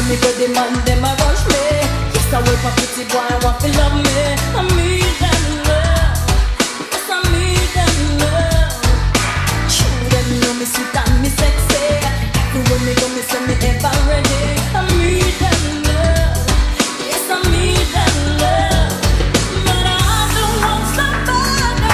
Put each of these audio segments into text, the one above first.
when me get the man, them a rush me. Yes, I wait for pretty boy, I want to love me. I need them love. Yes, I need them love. True, them know me sweet and me sexy. The way me go, me say me ever ready. I need them love. Yes, I need them love. But I don't want somebody.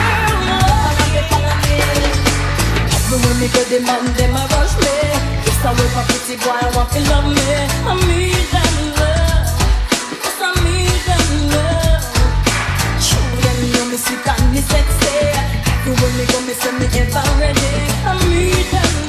When me get the man, them a rush me. Yes, I wait for pretty boy, I want to love me. I need them love. Yes, I need them love. True, them know me sweet and me sexy. The way me go, me say me ever ready. I need them